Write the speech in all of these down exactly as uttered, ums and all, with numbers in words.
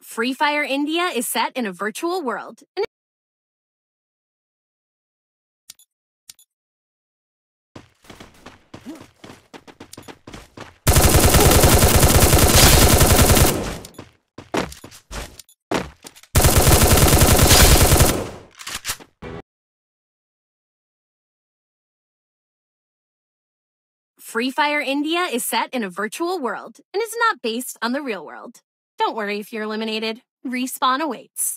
Free Fire India is set in a virtual world. And Free Fire India is set in a virtual world and is not based on the real world. Don't worry if you're eliminated. Respawn awaits.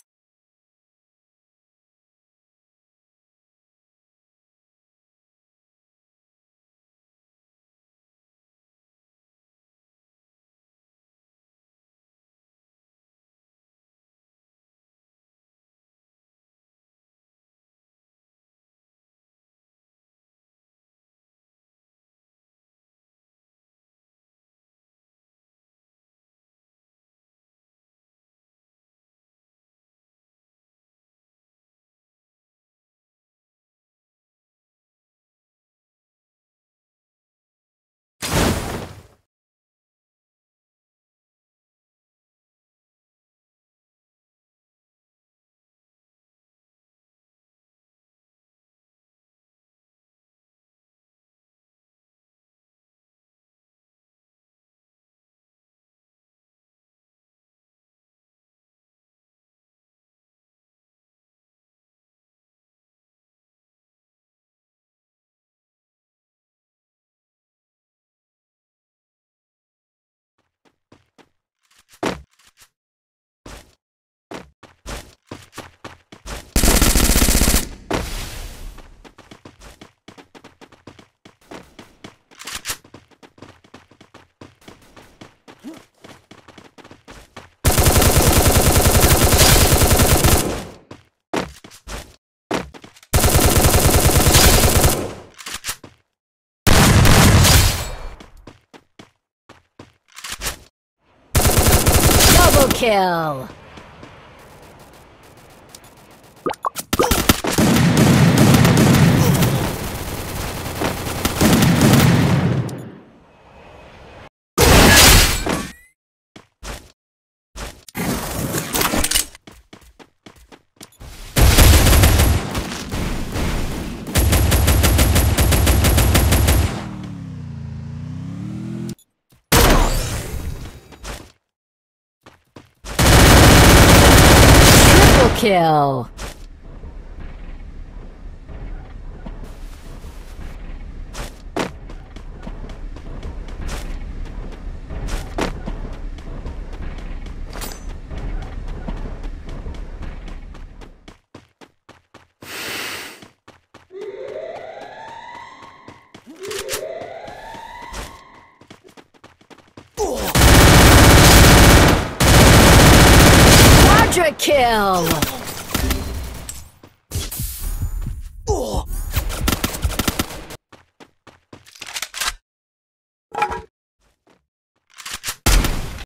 Double kill! Kill. Quadra kill.